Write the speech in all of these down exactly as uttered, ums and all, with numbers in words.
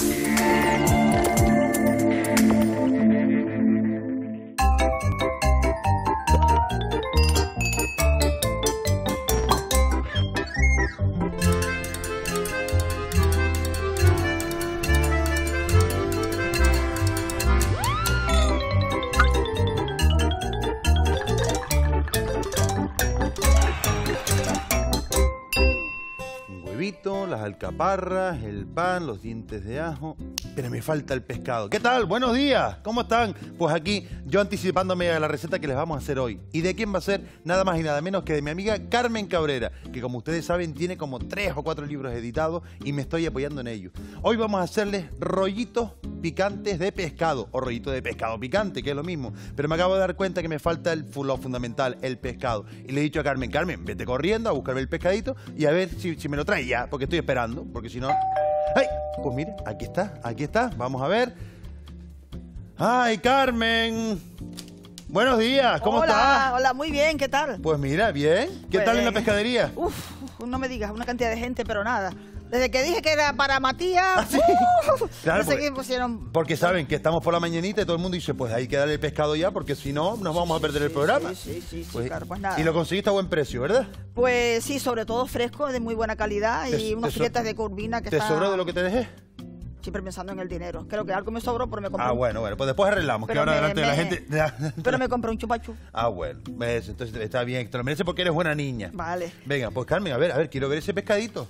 Las alcaparras, el pan, los dientes de ajo, pero me falta el pescado. ¿Qué tal? Buenos días, ¿cómo están? Pues aquí, yo anticipándome a la receta que les vamos a hacer hoy. ¿Y de quién va a ser? Nada más y nada menos que de mi amiga Carmen Cabrera, que como ustedes saben tiene como tres o cuatro libros editados y me estoy apoyando en ellos. Hoy vamos a hacerles rollitos picantes de pescado, o rollitos de pescado picante, que es lo mismo. Pero me acabo de dar cuenta que me falta el, lo fundamental, el pescado. Y le he dicho a Carmen, Carmen, vete corriendo a buscarme el pescadito y a ver si, si me lo trae ya, porque estoy esperando, porque si no... ¡Ay! Pues mire, aquí está, aquí está, vamos a ver. ¡Ay, Carmen! Buenos días, ¿cómo hola, estás? Hola, muy bien, ¿qué tal? Pues mira, bien. ¿Qué pues, tal en la pescadería? Uf, no me digas, una cantidad de gente, pero nada. Desde que dije que era para Matías, ¿Ah, sí? uh, Claro, no sé porque, qué pusieron. porque saben que estamos por la mañanita y todo el mundo dice, pues hay que darle el pescado ya, porque si no, nos vamos sí, a perder sí, el programa. Sí, sí, sí, sí, pues, claro, pues nada. Y lo conseguiste a buen precio, ¿verdad? Pues sí, sobre todo fresco, de muy buena calidad Te, y unos te filetes so, de curvina que ¿Te están... sobró de lo que te dejé? Siempre pensando en el dinero. Creo que algo me sobró, pero me compré Ah, un... bueno, bueno, pues después arreglamos, pero que ahora me, delante de la me... gente... Pero me compré un chupachu. Ah, bueno, ves, entonces está bien, te lo mereces porque eres buena niña. Vale. Venga, pues Carmen, a ver, a ver, quiero ver ese pescadito.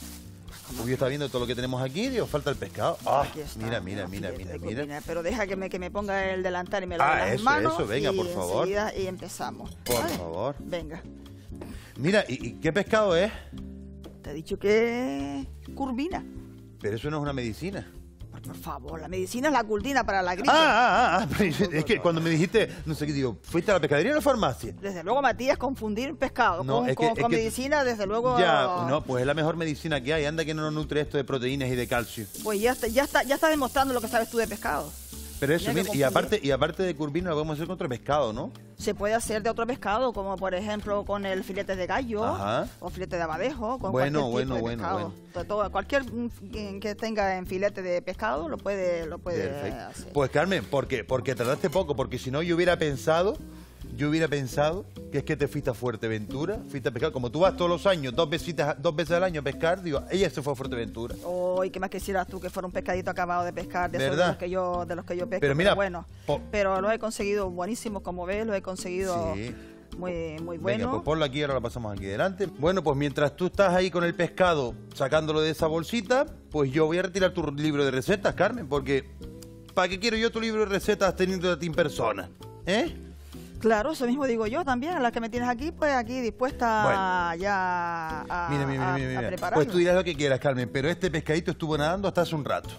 Como yo estaba viendo todo lo que tenemos aquí, Dios, falta el pescado. Ah, está, mira, mira, mira, mira, mira. Curvina, pero deja que me, que me ponga el delantal y me lave Ah, las eso, manos. eso, venga, y por favor. Y empezamos. Por ¿vale? favor. Venga. Mira, ¿y, ¿y qué pescado es? Te he dicho que curvina. Pero eso no es una medicina. Por favor, la medicina es la curvina para la gripe. Ah, ah, ah, ah. Es que cuando me dijiste, no sé qué digo, ¿fuiste a la pescadería o a la farmacia? Desde luego, Matías, confundir pescado No, con, es que- con, es con que- medicina, desde luego... Ya, no, pues es la mejor medicina que hay. Anda que no nos nutre esto de proteínas y de calcio. Pues ya está, ya está, ya está demostrando lo que sabes tú de pescado. Pero eso, Mira que mira, y confundir. aparte, y aparte de curvina lo podemos hacer con otro pescado, ¿no? Se puede hacer de otro pescado, como por ejemplo con el filete de gallo, Ajá. o filete de abadejo, con Bueno, cualquier tipo bueno, de bueno, pescado. bueno. Todo- todo- cualquier mm, que que tenga en filete de pescado lo puede, lo puede Perfecto. hacer. Pues Carmen, porque, porque tardaste poco, porque si no yo hubiera pensado, yo hubiera pensado que es que te fuiste a Fuerteventura, fuiste a pescar, como tú vas todos los años, dos veces, dos veces al año a pescar, digo, ella se fue a Fuerteventura. Oh, y qué más quisieras tú que fuera un pescadito acabado de pescar, de esos de ¿Verdad? los que yo, de los que yo pesco. Pero mira, bueno, po- pero los he conseguido buenísimos, como ves, los he conseguido Sí. muy, muy Venga, buenos. pues ponlo aquí, ahora lo pasamos aquí delante. Bueno, pues mientras tú estás ahí con el pescado sacándolo de esa bolsita, pues yo voy a retirar tu libro de recetas, Carmen, porque ¿para qué quiero yo tu libro de recetas teniendo a ti en persona? ¿Eh? Claro, eso mismo digo yo también, a la que me tienes aquí, pues aquí dispuesta Bueno. ya a, Mira, mira, a- mira, a mira. prepararlo. Pues tú dirás lo que quieras, Carmen, pero este pescadito estuvo nadando hasta hace un rato.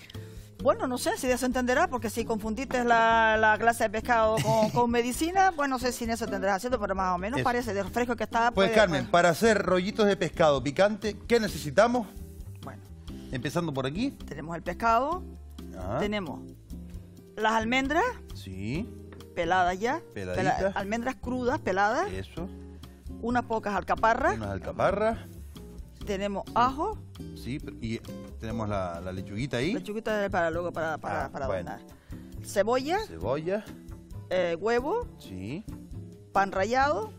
Bueno, no sé si de eso entenderás, porque si confundiste la, la clase de pescado con, con medicina, pues no sé si en eso tendrás haciendo, pero más o menos Eso. parece de fresco que está. Pues puede- Carmen, pues, para hacer rollitos de pescado picante, ¿qué necesitamos? bueno, Empezando por aquí. tenemos el pescado, Ajá. tenemos las almendras Sí, peladas ya, Peladitas. pela- almendras crudas peladas, eso. unas pocas alcaparras, Unas alcaparras. tenemos ajo, Sí, y tenemos la, la lechuguita ahí. lechuguita para luego para, para, Ah, para bueno. adornar, cebolla, Cebolla. eh, huevo, Sí, pan rallado,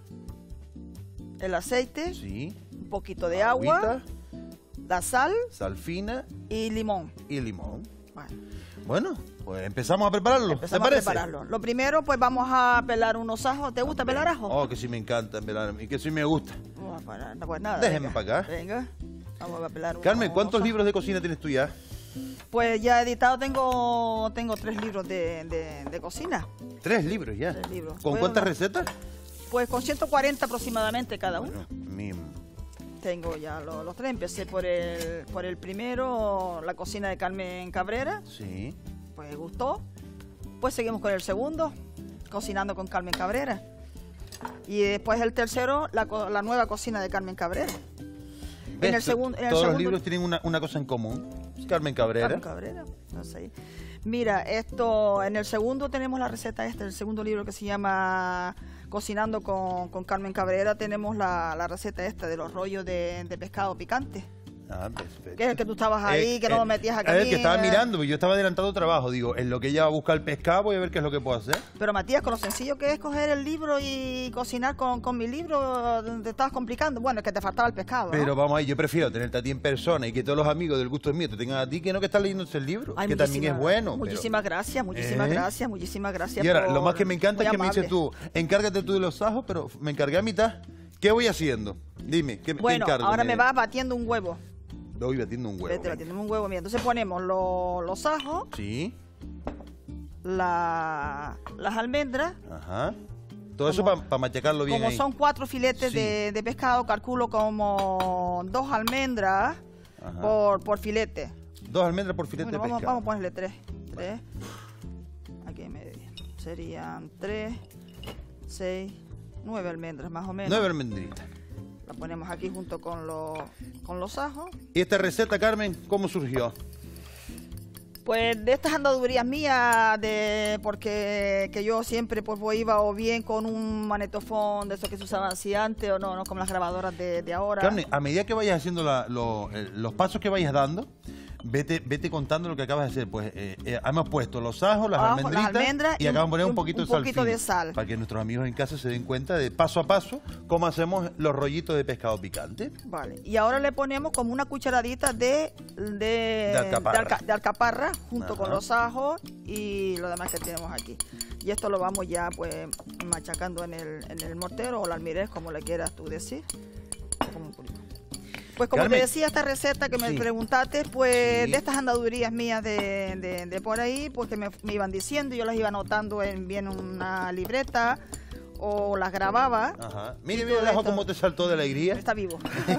el aceite, sí. un poquito de agua, Agüita, la sal sal fina y limón. y limón. Bueno, Bueno, pues empezamos a prepararlo. empezamos ¿Te a parece? prepararlo. Lo primero, pues vamos a pelar unos ajos. ¿Te gusta pelar ajo? Oh, que sí me encanta pelar y que sí me gusta. Oh, para- no, pues nada. Déjeme venga, para acá. Venga, vamos a pelar unos- Carmen, ¿cuántos unos libros de cocina tienes tú ya? ajos. Pues ya editado tengo tengo tres libros de, de- de cocina. Tres libros ya. Tres libros. ¿Con Bueno, cuántas no. recetas? Pues con ciento cuarenta aproximadamente cada uno. Bueno, mi- Tengo ya lo- los tres. Empecé por el, por el primero, la cocina de Carmen Cabrera. Sí. Pues gustó. Pues seguimos con el segundo, cocinando con Carmen Cabrera. Y después el tercero, la, co- la nueva cocina de Carmen Cabrera. ¿Ves? En el segun- en el Todos los segundo- libros tienen una, una cosa en común. Carmen Cabrera. Carmen Cabrera, no sé. Mira, esto, en el segundo tenemos la receta esta, el segundo libro que se llama Cocinando con, con Carmen Cabrera, tenemos la, la receta esta de los rollos de, de pescado picante. Ah, perfecto. Que es el que tú estabas ahí, Eh, que no eh, lo metías aquí. Es el que estaba mirando, yo estaba adelantando trabajo. Digo, en lo que ella va a buscar el pescado, voy a ver qué es lo que puedo hacer. Pero Matías, con lo sencillo que es coger el libro y cocinar con, con mi libro, te estabas complicando. Bueno, es que te faltaba el pescado, ¿no? Pero vamos ahí, yo prefiero tenerte a ti en persona y que todos los amigos del gusto es mío te tengan a ti que no que estás leyendo el libro, Ay, que también es bueno. Muchísimas pero... gracias, muchísimas ¿Eh? gracias, muchísimas gracias. Y ahora, por- lo más que me encanta muy es que me amable. dices tú, encárgate tú de los ajos, pero me encargué a mitad. ¿Qué voy haciendo? Dime, ¿qué, Bueno, qué encargo? ahora me vas batiendo un huevo. Voy batiendo un huevo. Vete venga. batiendo un huevo. Mira, entonces ponemos lo- los ajos, Sí, la- las almendras. ajá. Todo eso Como- para machacarlo bien Como ahí. son cuatro filetes Sí. de, de pescado, calculo como dos almendras Ajá. por, por filete. Dos almendras por filete Bueno, de vamos, pescado. vamos a ponerle tres. Tres. Aquí en medio. Serían tres, seis, nueve almendras más o menos. Nueve almendritas. La ponemos aquí junto con los, con los ajos. ¿Y esta receta, Carmen, cómo surgió? Pues de estas andadurías mías, de porque que yo siempre pues voy- iba o bien con un manetofón de esos que se usaban así antes o no, no como las grabadoras de, de ahora. Carmen, a medida que vayas haciendo la- lo- eh, los pasos que vayas dando, vete, vete contando lo que acabas de hacer. Pues eh, eh, hemos puesto los ajos, las Ajos, las almendritas almendras y y acabamos de un- poner y un un- poquito, un de, sal poquito fina, de sal. para que nuestros amigos en casa se den cuenta de paso a paso cómo hacemos los rollitos de pescado picante. Vale, y ahora le ponemos como una cucharadita de, de, De alcaparra. de alca- de alcaparra junto Ajá. con los ajos y lo demás que tenemos aquí. Y esto lo vamos ya pues machacando en el, en el mortero o el almirez, como le quieras tú decir. Como un poquito. Pues como Carmen. te decía, esta receta que me Sí. preguntaste, pues Sí. de estas andadurías mías de, de- de por ahí, pues que me, me iban diciendo, yo las iba anotando en bien una libreta o las grababa. Ajá. Y Mire, todo mira el ajo esto- cómo te saltó de alegría. Está vivo.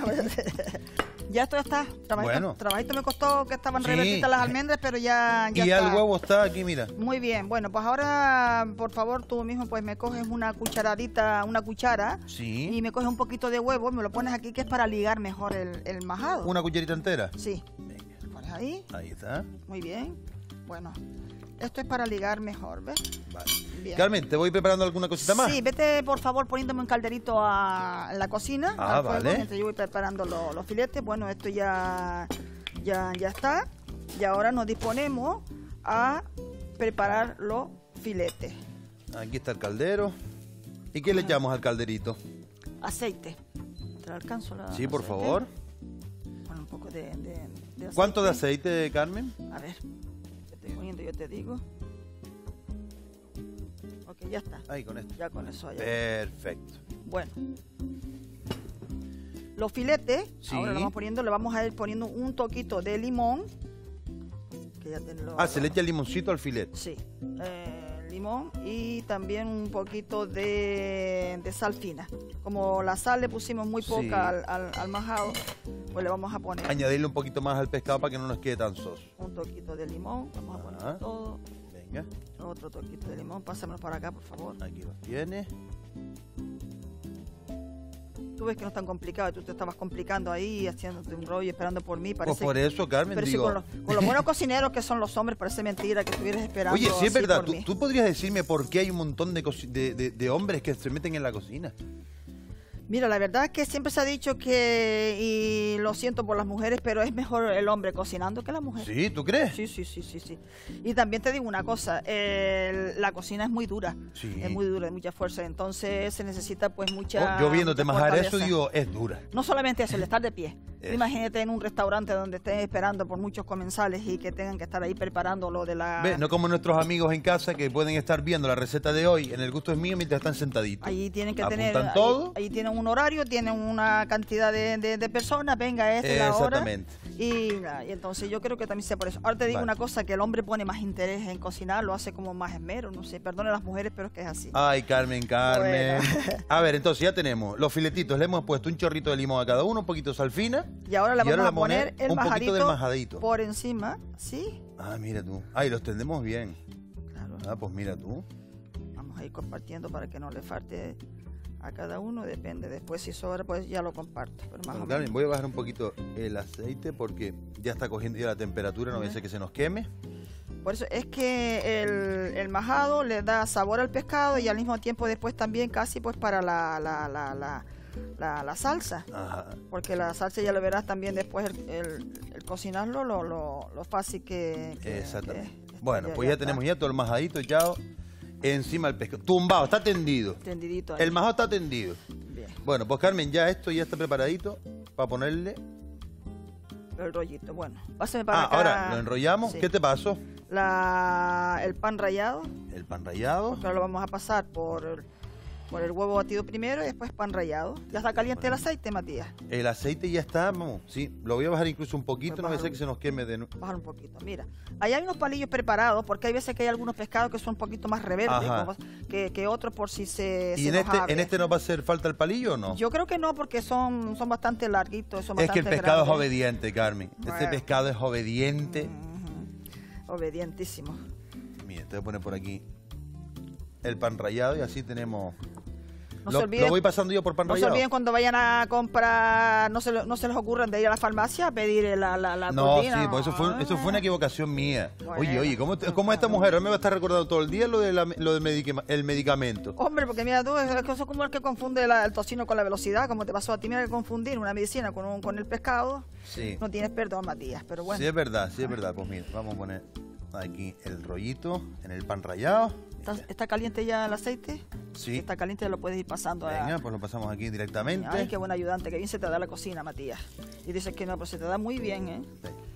Ya esto ya está. Trabajito, Bueno. trabajito me costó que estaban Sí. revertidas las almendras, pero ya, ya Y ya está. el huevo está aquí, mira. Muy bien. Bueno, pues ahora, por favor, tú mismo pues me coges una cucharadita, una cuchara Sí. y me coges un poquito de huevo y me lo pones aquí, que es para ligar mejor el, el majado. Una cucharita entera. Sí. Venga, Lo pones ahí. ahí está. Muy bien. Bueno, esto es para ligar mejor, ¿ves? Vale. Bien. Carmen, ¿te voy preparando alguna cosita más? Sí, vete por favor poniéndome un calderito a, en la cocina. Ah, al fuego, vale. mientras yo voy preparando lo- los filetes. Bueno, esto ya, ya, ya está. Y ahora nos disponemos a preparar los filetes. Aquí está el caldero. ¿Y qué le echamos al calderito? Aceite. ¿Te lo alcanzo? La, Sí, por aceite? favor. Pon un poco de, de- de aceite. ¿Cuánto de aceite, Carmen? A ver, te estoy poniendo, yo te digo. Ok, ya está. Ahí, con esto. Ya con eso ya. Perfecto. Bueno. Los filetes, Sí. ahora lo vamos poniendo, le vamos a ir poniendo un toquito de limón. Que ya te lo- Ah, se le echa el limoncito al filete. Sí. eh, limón y también un poquito de, de sal fina. Como la sal le pusimos muy poca Sí. al, al, al majado, pues le vamos a poner Añadirle un poquito más al pescado para que no nos quede tan soso. un toquito de limón. Vamos a poner Ajá. todo. Venga, Otro toquito de limón. Pásamelo por acá, por favor. aquí lo tienes. Tú ves que no es tan complicado. Tú te estabas complicando ahí, haciéndote un rollo, esperando por mí. Pues Parece por eso, Carmen, Pero sí, digo... con, los, con los buenos cocineros que son los hombres, parece mentira que estuvieras esperando. Oye, sí es así verdad. por ¿Tú, mí. tú podrías decirme por qué hay un montón de, coci- de, de- de hombres que se meten en la cocina? Mira, la verdad es que siempre se ha dicho que, y lo siento por las mujeres, pero es mejor el hombre cocinando que la mujer. Sí, ¿tú crees? Sí, sí, sí, sí, sí. Y también te digo una cosa, el- la cocina es muy dura, Sí. es muy dura, de mucha fuerza, entonces se necesita pues mucha Oh, yo viéndote mucha majar eso, fortaleza. digo, es dura. No solamente eso, el estar de pie. Tú Eso. Imagínate en un restaurante donde estén esperando por muchos comensales y que tengan que estar ahí preparando lo de la... Ve, no como nuestros amigos en casa que pueden estar viendo la receta de hoy en el gusto es mío mientras están sentaditos. Allí tienen que Apuntan tener, todo. Ahí, ahí tienen un horario, tienen una cantidad de, de- de personas, venga, esta es la hora. Exactamente. Y, nada, y entonces yo creo que también sea por eso. Ahora te digo Vale. una cosa, que el hombre pone más interés en cocinar, lo hace como más esmero, no sé, perdone a las mujeres, pero es que es así. Ay, Carmen, Carmen. Bueno. A ver, entonces ya tenemos los filetitos, le hemos puesto un chorrito de limón a cada uno, un poquito de sal fina. Y ahora le y vamos ahora a poner el un poquito majadito, del majadito. por encima, ¿sí? Ah, mira tú. Ay, los tendemos bien. Claro. Ah, pues mira tú. Vamos a ir compartiendo para que no le falte a cada uno, depende. Después si sobra, pues ya lo comparto. Pero más Bueno, o Carmen, menos. voy a bajar un poquito el aceite porque ya está cogiendo ya la temperatura, no vaya a ser que se nos queme. Por eso es que el, el majado le da sabor al pescado y al mismo tiempo después también casi pues para la, la, la, la, la, la salsa. Ajá. Porque la salsa ya lo verás también después el, el, el cocinarlo, lo, lo, lo fácil que... que Exactamente. que bueno, ya, pues ya, ya tenemos está. ya todo el majadito echado encima del pescado. Tumbado, está tendido. Tendidito ahí. El majado está tendido. Bien. Bueno, pues Carmen, ya esto ya está preparadito para ponerle... El rollito, bueno. Pásame para Ah, acá. ahora lo enrollamos. Sí. ¿Qué te pasó? La, el pan rallado. El pan rallado. Porque ahora lo vamos a pasar por el, por el huevo batido primero y después pan rallado. Ya está caliente el aceite, Matías. El aceite ya está, vamos, sí. Lo voy a bajar incluso un poquito, Pues no vaya a bájalo. ser que se nos queme de nuevo. Bajar un poquito. Mira, ahí hay unos palillos preparados porque hay veces que hay algunos pescados que son un poquito más rebeldes Ajá. como- que, que otros por si se, ¿Y se en nos este, abre. en este no va a hacer falta el palillo o no? Yo creo que no porque son, son bastante larguitos. Son Es que el bastante pescado es grandes. obediente, Carmen. Este Bueno. pescado es obediente. Ujú. Obedientísimo. Mira, te voy a poner por aquí el pan rallado y así tenemos... No lo, se olviden, lo voy pasando yo por pan no se rallado. olviden cuando vayan a comprar, no se, lo- no se les ocurran de ir a la farmacia a pedir la, la, la No, sí, curdina. pues eso fue, eso fue una equivocación mía. Bueno. Oye, oye, ¿cómo, te- cómo esta mujer ahora me va a estar recordando todo el día lo, de la- lo del medica- el medicamento? Hombre, porque mira tú, es es eso como el que confunde la- el tocino con la velocidad, como te pasó a ti, mira que confundir una medicina con, un, con el pescado. Sí. No tienes perdón, Matías, pero bueno. Sí, es verdad, sí, es verdad. Pues mira, vamos a poner aquí el rollito en el pan rallado. ¿Está, está caliente ya el aceite? Sí. Está caliente, lo puedes ir pasando. a- Venga, pues lo pasamos aquí directamente. Ay, qué buen ayudante, que bien se te da la cocina, Matías. Y dices que no, pero se te da muy bien, ¿eh?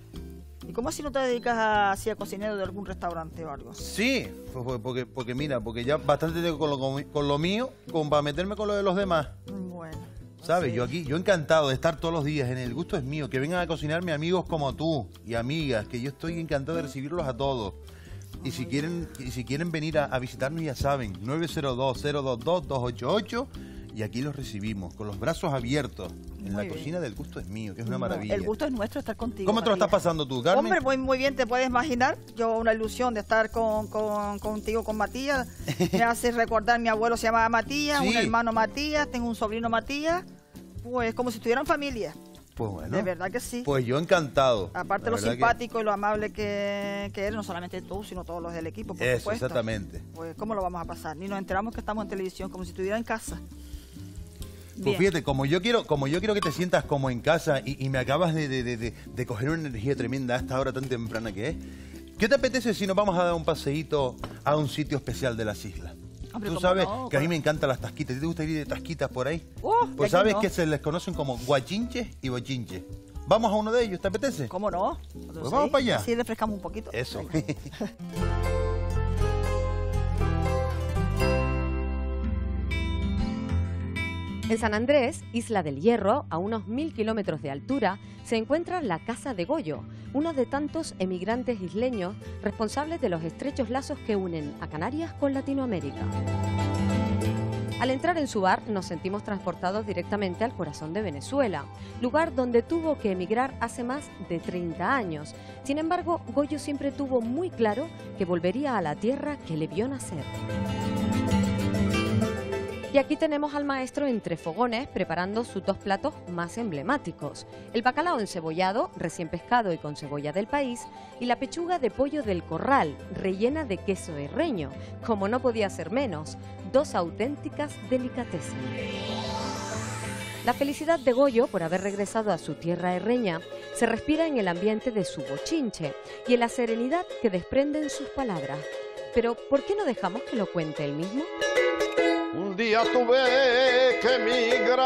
¿Y cómo si no te dedicas a, así a cocinero de algún restaurante o algo? Sí, pues, pues, porque, porque mira, porque ya bastante tengo con lo, con, con lo mío, como para meterme con lo de los demás. Bueno. ¿Sabes? sí. Yo aquí, yo encantado de estar todos los días en el gusto es mío, que vengan a cocinarme amigos como tú y amigas, que yo estoy encantado de recibirlos a todos. Y si quieren, y si quieren venir a, a visitarnos ya saben, nueve cero dos, cero dos dos, dos ocho ocho y aquí los recibimos con los brazos abiertos en Muy la bien. cocina del gusto es mío, que es una No, maravilla. el gusto es nuestro estar contigo. ¿Cómo te lo estás Matías. pasando tú, Carmen? Hombre, muy, muy bien, te puedes imaginar. Yo una ilusión de estar con, con- contigo, con Matías. Me hace recordar, mi abuelo se llamaba Matías, Sí. un hermano Matías, tengo un sobrino Matías. Pues como si estuvieran familia. Pues bueno, De verdad que sí. pues yo encantado. Aparte La lo verdad que- simpático y lo amable que, que eres, no solamente tú, sino todos los del equipo, por Eso, supuesto. exactamente. Pues ¿cómo lo vamos a pasar? Ni nos enteramos que estamos en televisión, como si estuviera en casa. Pues Bien. fíjate, como yo quiero, como yo quiero que te sientas como en casa y, y me acabas de, de- de- de- de coger una energía tremenda a esta hora tan temprana que es, ¿qué te apetece si nos vamos a dar un paseíto a un sitio especial de las islas? Hombre, Tú cómo sabes no, que a mí claro. me encantan las tasquitas. ¿A ti te gusta ir de tasquitas por ahí? Uh, de pues aquí sabes no. que se les conocen como guachinches y bochinches. Vamos a uno de ellos, ¿te apetece? ¿Cómo no? Pues vamos para allá. Así refrescamos un poquito. Eso. Venga. En San Andrés, Isla del Hierro, a unos mil kilómetros de altura, se encuentra la Casa de Goyo, uno de tantos emigrantes isleños responsables de los estrechos lazos que unen a Canarias con Latinoamérica. Al entrar en su bar nos sentimos transportados directamente al corazón de Venezuela, lugar donde tuvo que emigrar hace más de treinta años. Sin embargo, Goyo siempre tuvo muy claro que volvería a la tierra que le vio nacer. Y aquí tenemos al maestro entre fogones preparando sus dos platos más emblemáticos. El bacalao encebollado, recién pescado y con cebolla del país, y la pechuga de pollo del corral, rellena de queso herreño, como no podía ser menos, dos auténticas delicatessen. La felicidad de Goyo por haber regresado a su tierra herreña se respira en el ambiente de su bochinche y en la serenidad que desprenden sus palabras. Pero, ¿por qué no dejamos que lo cuente él mismo? Un día tuve que emigrar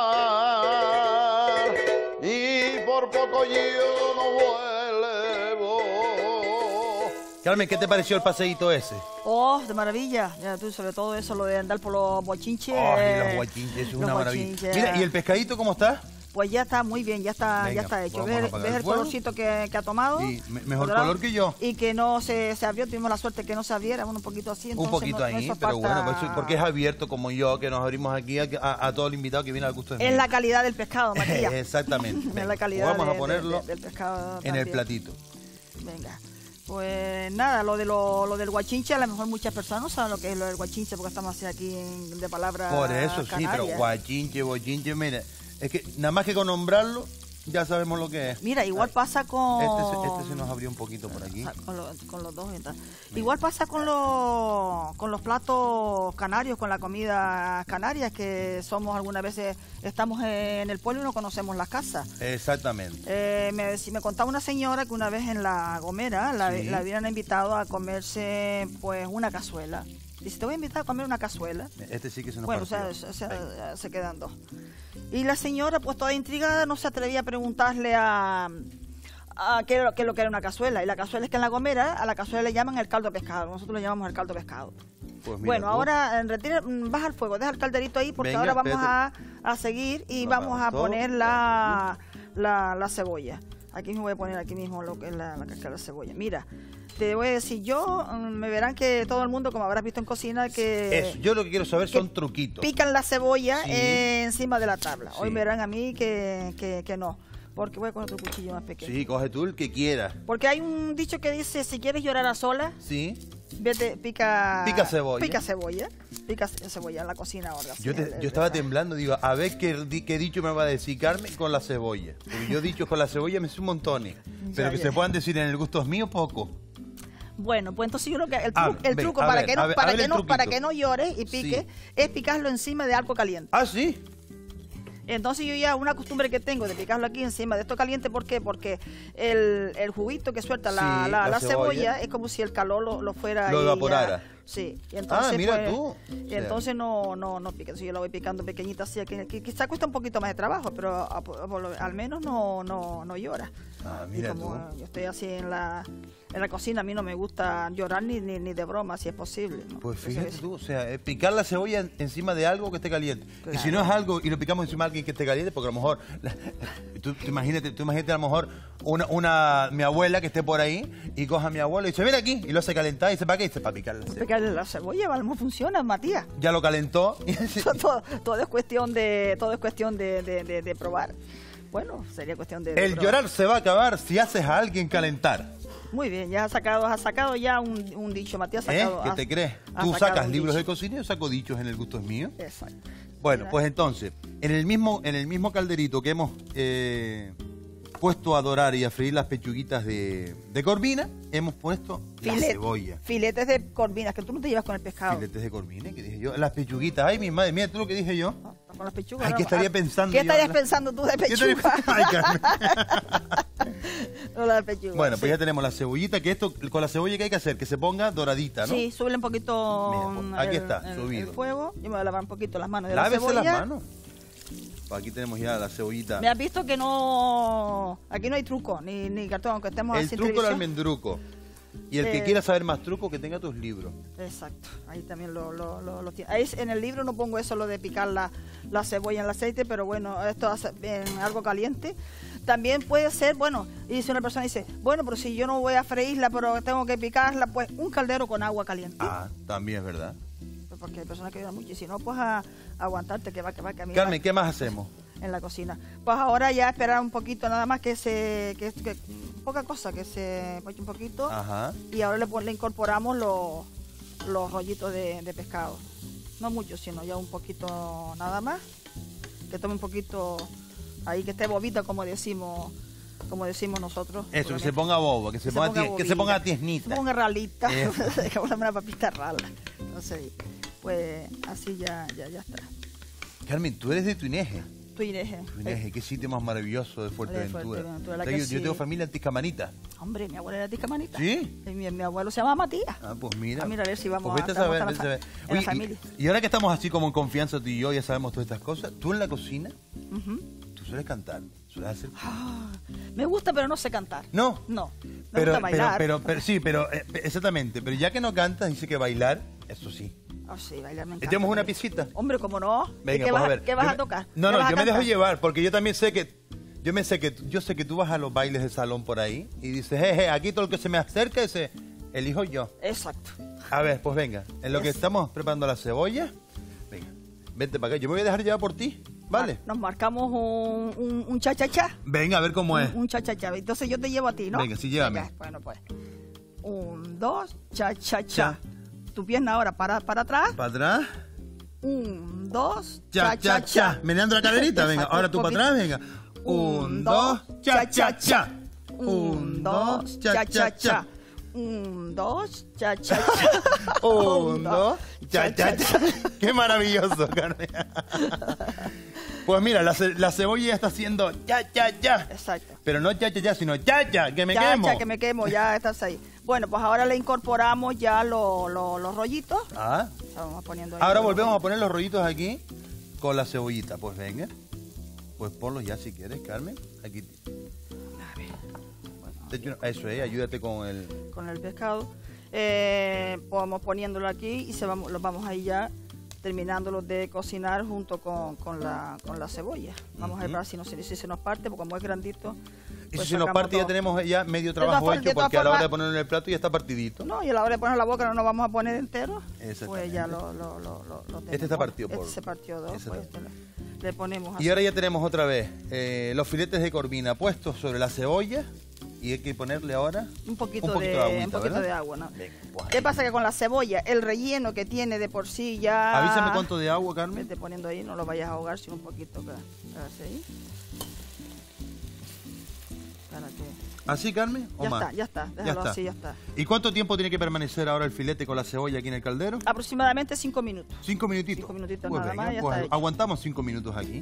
y por poco yo no vuelvo. Carmen, ¿qué te pareció el paseíto ese? Oh, de maravilla. Ya tú, sobre todo eso, lo de andar por los bochinches. Ay, los guachinches, es los una maravilla. bochinches. Mira, ¿y el pescadito cómo está? Pues ya está muy bien, ya está, Venga, ya está hecho. vamos a ¿Ves, apagar ves el el fuego? colorcito que, que ha tomado? Sí, me- mejor ¿Verdad? color que yo. Y que no se, se abrió, tuvimos la suerte que no se abriera, bueno, un poquito así. Un Entonces poquito no- no ahí, hizo pero falta- bueno, pues, porque es abierto como yo, que nos abrimos aquí a, a- a todo el invitado que viene al gusto de Es mí. la calidad del pescado, Matías. Exactamente. Es Venga, la calidad pues vamos de- a ponerlo de- de- del pescado en el también. platito. Venga. Pues nada, lo de lo, lo del guachinche, a lo mejor muchas personas no saben lo que es lo del guachinche porque estamos así aquí en- de palabras Por eso sí, pero canarias. guachinche, bochinche, mira, es que nada más que con nombrarlo ya sabemos lo que es. Mira, igual Ay, pasa con... Este, se- este se nos abrió un poquito por aquí. Con, lo, con los dos. Entonces. Igual pasa con los, con los platos canarios, con la comida canaria, que somos algunas veces, estamos en el pueblo y no conocemos las casas. Exactamente. Eh, me, me contaba una señora que una vez en La Gomera la, Sí. la habían invitado a comerse pues una cazuela. Dice, te voy a invitar a comer una cazuela. Este sí que se nos Bueno, o sea, partió. o sea, se quedan dos. Y la señora, pues toda intrigada, no se atrevía a preguntarle a, a qué, era- qué es lo que era una cazuela. Y la cazuela es que en La Gomera a la cazuela le llaman el caldo de pescado. Nosotros le llamamos el caldo de pescado. Pues mira Bueno, tú. ahora en retira, mm, baja el fuego, deja el calderito ahí porque Venga, ahora vamos a, espérate. a seguir y Lo vamos a apagamos todo. poner la, la, la cebolla. Aquí me voy a poner aquí mismo lo que es la, la cáscara de cebolla. Mira, te voy a decir, yo, mm, me verán que todo el mundo, como habrás visto en cocina, que Eso, yo lo que quiero saber que son truquitos. pican la cebolla Sí. eh, encima de la tabla. Hoy Sí. me verán a mí que, que, que no, porque voy a coger otro cuchillo más pequeño. Sí, coge tú el que quieras. Porque hay un dicho que dice, si quieres llorar a solas, Sí. vete, pica... Pica cebolla. Pica cebolla. Pica ce- cebolla en la cocina ahora. Yo, sí, te- el- el- yo estaba el- temblando, digo, a ver qué, di- qué dicho me va a decir Carmen con la cebolla. Porque yo dicho con la cebolla me sé un montón. Pero Ya, que ya. se puedan decir en el gusto es mío, poco. Bueno, pues entonces yo creo que el, A tru- ver, el venga, truco a para ver, que a no, ver, para a ver que el no, para truquito. que no llores y pique, Sí. es picarlo encima de algo caliente. Ah, sí. Entonces yo ya una costumbre que tengo de picarlo aquí encima de esto caliente, ¿por qué? Porque el, el juguito que suelta la, Sí, la- la la cebolla. cebolla es como si el calor lo, lo fuera Lo ahí ya- evaporara. Sí. Y entonces, Ah, mira pues, tú. Y O sea. entonces no, no, no pica. Entonces yo la voy picando pequeñita así, que, que quizá cuesta un poquito más de trabajo, pero a- a- por lo- al menos no, no, no llora. Ah, Y mira como tú. eh, yo estoy así en la, en la cocina, a mí no me gusta llorar ni, ni, ni de broma, si es posible. ¿no? Pues Eso fíjate es- tú, o sea, eh, picar la cebolla en- encima de algo que esté caliente. Y si Claro. no es algo y lo picamos encima de alguien que esté caliente, porque a lo mejor, la- tú, tú imagínate, tú imagínate a lo mejor una, una, mi abuela que esté por ahí y coja a mi abuelo y dice, ven aquí, y lo hace calentar y dice, ¿para qué? Y dice, para picar la cebolla. Picarle la cebolla, ¿vale? No funciona, Matías. Ya lo calentó. y todo, todo es cuestión de todo es cuestión de, de- de- de probar. Bueno, sería cuestión de, de El probar. llorar se va a acabar si haces a alguien calentar. Muy bien, ya has sacado, has sacado ya un, un dicho, Matías. ¿Eh? Sacado, ¿Qué has- te crees? has Tú sacado sacas un libros de dicho. cocina y yo saco dichos en el gusto es mío. Exacto. Bueno, Mira, pues entonces, en el mismo, en el mismo calderito que hemos eh, puesto a dorar y a freír las pechuguitas de, de corvina, hemos puesto la filet- cebolla. Filetes de corvinas, que tú no te llevas con el pescado. Filetes de corvina, que dije yo. Las pechuguitas. Ay, mi madre, mira tú lo que dije yo. No, con las pechugas. Ay, no, ¿qué estaría ah, pensando ¿Qué yo? estarías pensando tú de ¿Qué estaría- pechuga? Ay, Carmen. No, la de pechuga. Bueno, pues sí. ya tenemos la cebollita, que esto, con la cebolla que hay que hacer, que se ponga doradita, ¿no? Sí, sube un poquito Mira, pues, mm, aquí el- está, el, subido. el fuego. Yo me voy a lavar un poquito las manos de Lávese la cebolla. las manos. Pues aquí tenemos ya la cebollita. Me has visto que no... Aquí no hay truco, ni, ni cartón, aunque estemos El así en truco del televisión. almendruco. Y el que Eh, quiera saber más truco, que tenga tus libros. Exacto, ahí también lo, lo, lo, lo tiene. Ahí en el libro no pongo eso, lo de picar la, la cebolla en el aceite, pero bueno, esto hace en algo caliente. También puede ser, bueno, y si una persona dice, bueno, pero si yo no voy a freírla, pero tengo que picarla, pues un caldero con agua caliente. Ah, también es verdad. Porque hay personas que lloran mucho y si no, pues a, a aguantarte, que va, que va, que a mí Carmen, ¿qué más hacemos? en la cocina. Pues ahora ya esperar un poquito, nada más que se, que, que poca cosa, que se poche un poquito. Ajá. Y ahora le, pon- le incorporamos los, los rollitos de, de pescado. No mucho, sino ya un poquito nada más. Que tome un poquito ahí, que esté bobita, como decimos como decimos nosotros. Eso, que se ponga bobo, que se, ponga, tie- que se bobita, ponga que se tiesnita. ponga ralita, Eso. que ponga una papita rala. Entonces, pues así ya, ya, ya está. Carmen, tú eres de Tuineje. Tuineje. Tuineje, qué sitio más maravilloso de Fuerteventura. Fuerteventura, la O sea, que yo, yo sí. tengo familia en Tiscamanita. Hombre, mi abuela era tiscamanita. ¿Sí? Y mi, mi abuelo se llama Matías. Ah, pues mira. Ah, mira, a ver si vamos Pues a- vete a saber, estamos vete a en la saber. fa- en la Oye, familia. y, y ahora que estamos así como en confianza tú y yo, ya sabemos todas estas cosas, tú en la cocina, Ujú. tú sueles cantar, sueles hacer... Ah, me gusta, pero no sé cantar. No. No. Me Pero, gusta pero, bailar. pero, pero, sí, pero, eh, exactamente. Pero ya que no cantas, dice que bailar, eso sí. Ah, sí, bailar me encanta. ¿Echemos una piecita? Hombre, ¿cómo no? Venga, ¿Qué pues vas, a ver. ¿Qué vas Yo a me- tocar? No, ¿Qué no, vas a yo me dejo cantar? llevar, porque yo también sé que, yo me sé que, yo sé que tú vas a los bailes de salón por ahí y dices, jeje, aquí todo el que se me acerca, ese, elijo yo. Exacto. A ver, pues venga, en lo que Es- estamos preparando la cebolla, venga, vente para acá, yo me voy a dejar llevar por ti, ¿vale? Nos marcamos un, un, un cha-cha-cha. Venga, a ver cómo es. Un, un cha-cha-cha. Entonces yo te llevo a ti, ¿no? Venga, sí, llévame. Venga, bueno, pues. Un, dos, cha-cha-cha. Cha. Tu pierna ahora para, para atrás. Para atrás, Un, dos, cha, cha, cha. Meneando la caderita, venga, Exacto, ahora tú un para poquito. atrás, venga. Un, dos, cha, cha, cha. Un, dos, cha, cha, cha. Un, dos, cha, cha, cha. Un, dos, cha, cha, cha. Qué maravilloso, Carmen. Pues mira, la, ce la cebolla ya está haciendo ya, ya, ya. Exacto. Pero no ya, ya, ya, sino ya, ya, que me ya, quemo. Ya, que me quemo, ya estás ahí. Bueno, pues ahora le incorporamos ya lo, lo, los rollitos. Ah. Vamos poniendo ahí Ahora los volvemos rollitos. a poner los rollitos aquí con la cebollita. Pues venga. Pues ponlos ya si quieres, Carmen. Aquí. A ver. Bueno, Te echo una- Eso es, ayúdate con el... con el pescado. Eh, vamos poniéndolo aquí y se vamos, los vamos ahí ya terminándolo de cocinar junto con, con, la, con la cebolla. Vamos a ver Ujú. para si, no se, si se nos parte, porque como es grandito. Y pues si se nos sacamos parte ya todo. tenemos ya medio todas trabajo formas- de hecho todas porque a la hora formas- de ponerlo en el plato ya está partidito. No, y a la hora de poner la boca no nos vamos a poner entero. Exactamente. Pues ya lo, lo, lo, lo, lo Este está tenemos. partido por- Este se partió dos, Ese pues está- este le, le ponemos así. Y ahora ya tenemos otra vez eh, los filetes de corvina puestos sobre la cebolla y hay que ponerle ahora un poquito, un poquito de, de agüita, un poquito ¿verdad? de agua, ¿no? Venga, pues ¿Qué ahí. pasa? Que con la cebolla, el relleno que tiene de por sí ya... Avísame cuánto de agua, Carmen. Vete poniendo ahí, no lo vayas a ahogar, sino un poquito. Para, para así. Para que... ¿Así, Carmen? ¿O Ya más? está, ya está, déjalo está. así, ya está. ¿Y cuánto tiempo tiene que permanecer ahora el filete con la cebolla aquí en el caldero? Aproximadamente cinco minutos. Cinco minutitos. Cinco minutitos Pues nada venga, más, ya pues está hecho. aguantamos cinco minutos aquí.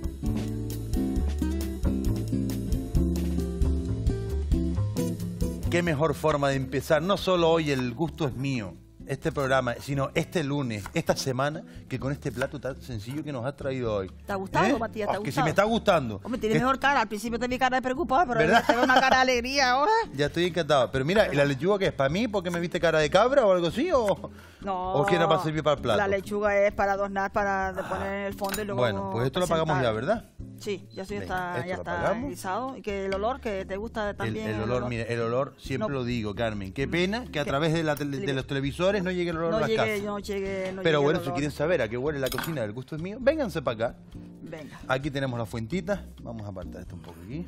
Qué mejor forma de empezar. No solo hoy el gusto es mío, este programa, sino este lunes, esta semana, que con este plato tan sencillo que nos has traído hoy. ¿Te ha gustado, ¿Eh? Matías? ¿Te ha Oh, que si gustado? me está gustando. Hombre, tienes Es- mejor cara. Al principio te vi cara de preocupado, pero ¿Verdad? ahora te veo una cara de alegría ahora. Ya estoy encantado. Pero mira, ¿y la lechuga qué es? ¿Para mí? ¿Porque me viste cara de cabra o algo así? ¿O, No. o quiere para servir para el plato? La lechuga es para adornar, para de poner en el fondo y luego... Bueno, pues esto lo apagamos ya, presentar. ¿verdad? Sí, ya, sí Venga, está, esto ya lo está apagamos. guisado. Y que el olor que te gusta El, también. el olor, mire, el olor, siempre No. lo digo, Carmen. Qué pena que a Que- través de, la tele- de los televisores no llegue el olor No a las llegue, casas. no llegue, no Pero llegue bueno, el si olor. quieren saber a qué huele la cocina del gusto es mío, vénganse para acá. Venga. Aquí tenemos la fuentita. Vamos a apartar esto un poco aquí.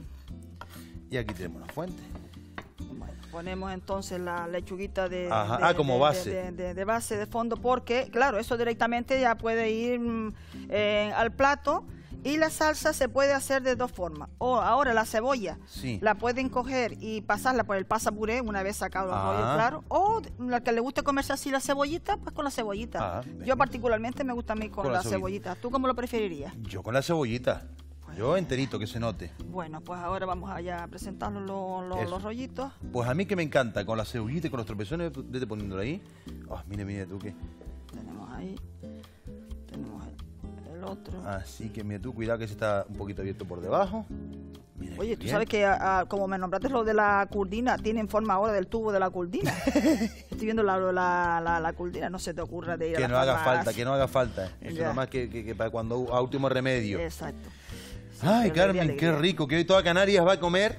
Y aquí tenemos la fuente. Bueno, ponemos entonces la lechuguita de, Ajá, de- ah, como de- base. De, de- de base de fondo, porque, claro, eso directamente ya puede ir mm, eh, al plato. Y la salsa se puede hacer de dos formas. O ahora la cebolla Sí. la pueden coger y pasarla por el pasapuré una vez sacado los Ah. rollos, claro. O la que le guste comerse así la cebollita, pues con la cebollita. Ah, venga. Yo particularmente me gusta a mí con, Con la la cebollita. cebollita. ¿Tú cómo lo preferirías? Yo con la cebollita. Yo enterito, que se note. Bueno, pues ahora vamos allá a presentar los, los, Eso. los rollitos. Pues a mí que me encanta, con la cebollita y con los tropezones, vete poniéndolo ahí. Oh, mire, mire tú que... Tenemos ahí. Tenemos el, el otro. Así que mire tú, cuidado que se está un poquito abierto por debajo. Mira, Oye, qué tú bien. sabes que a- a- como me nombraste lo de la curdina, tienen forma ahora del tubo de la curdina. Estoy viendo la, la, la, la curdina, no se te ocurra de ir a Que la no haga farmacia. falta, que no haga falta. Eso Ya. nomás que, que, que para cuando a último remedio. Exacto. Sí, Ay, alegría, Carmen, qué alegría. rico, que hoy toda Canarias va a comer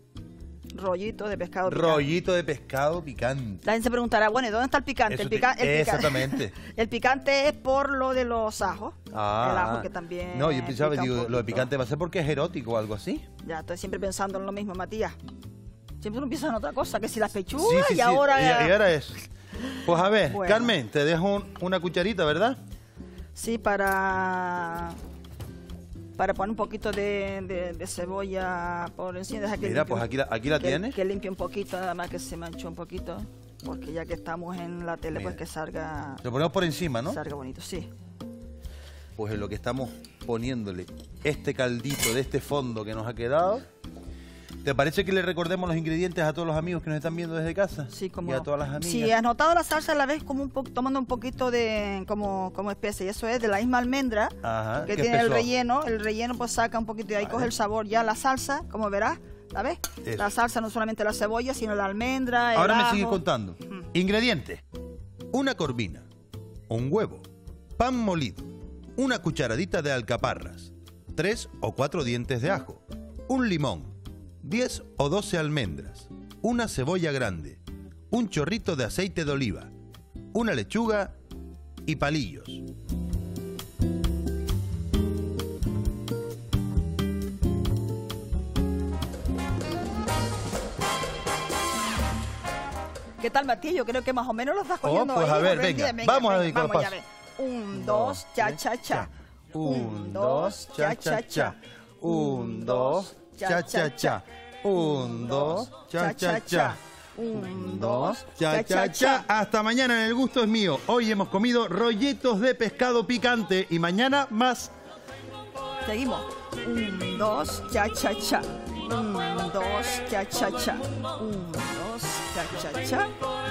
Rollito de pescado picante. rollito de pescado picante. La gente se preguntará, bueno, ¿y dónde está el picante? Eso el, te- pica- el pica- exactamente. el picante es por lo de los ajos. Ah, el ajo que también No, yo pensaba, pica un digo, lo de poquito. picante va a ser porque es erótico o algo así. Ya, estoy siempre pensando en lo mismo, Matías. Siempre uno piensa en otra cosa, que si las pechugas Sí, sí, y sí. ahora... Y, y ahora eso. Pues a ver, Bueno. Carmen, te dejo un- una cucharita, ¿verdad? Sí, para para poner un poquito de, de- de cebolla por encima. Deja que Mira, limpie pues un- aquí la, aquí la que, tienes. que limpie un poquito, nada más que se manchó un poquito. Porque ya que estamos en la tele, Mira. pues que salga, Lo ponemos por encima, ¿no? salga bonito. Sí. Pues en lo que estamos poniéndole este caldito de este fondo que nos ha quedado. ¿Te parece que le recordemos los ingredientes a todos los amigos que nos están viendo desde casa? Sí, como Y a todas las amigas. Si has notado la salsa, la ves como un po tomando un poquito de como, como especie. Y eso es de la misma almendra Ajá, que ¿qué tiene el espesor? relleno. El relleno pues saca un poquito y ahí Vale. coge el sabor ya la salsa, como verás. ¿La ves? Eso. La salsa no solamente la cebolla, sino la almendra, el Ahora me ajo. sigues contando. Mm. Ingredientes. Una corvina, un huevo, pan molido, una cucharadita de alcaparras, tres o cuatro dientes de ajo, un limón, diez o doce almendras, una cebolla grande, un chorrito de aceite de oliva, una lechuga y palillos. ¿Qué tal, Matías? Yo creo que más o menos lo estás Oh, cogiendo pues ahí. a ver, Bien, venga, bien, vamos a ver venga, con vamos los ya, pasos. ve. Un, dos, cha, cha, cha. Un, dos, cha, cha, cha. Un, dos, cha, cha, cha. Un, dos, cha, cha, cha. Un, dos, Cha, cha, cha. Hasta mañana en El Gusto es Mío. Hoy hemos comido rolletos de pescado picante y mañana más. Seguimos. Un, dos, cha, cha, cha. Un, dos, cha, cha, cha. Un, dos, cha, cha, cha.